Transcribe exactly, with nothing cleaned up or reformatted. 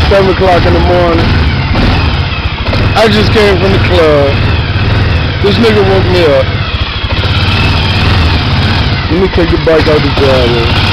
seven o'clock in the morning. I just came from the club. This nigga woke me up. Let me take the bike out the driveway.